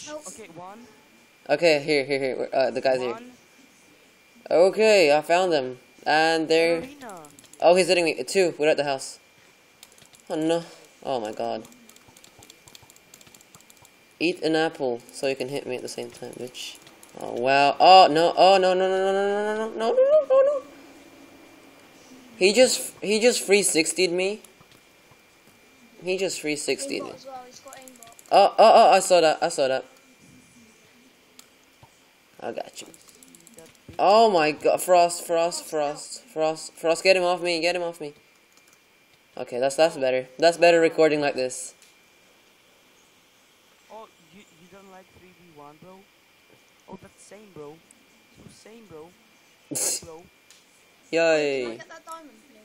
Nope. Okay, one. Okay, here. The guy's here. One. Okay, I found them. And they're... Arena. Oh, he's hitting me. Two. We're at the house. Oh, no. Oh, my God. Eat an apple so you can hit me at the same time, bitch. Oh, wow. Oh, no. Oh, no. No. He just 360'd me. He just 360'd me. Aimbot as well. He's got aimbot. Oh, I saw that. I got you. Oh my God, Frost, get him off me. Okay, that's better. That's better recording like this. Oh, you don't like 3v1, bro? Oh, that's same, bro. So same, bro. Right, bro. Can I Yay. get that diamond, please?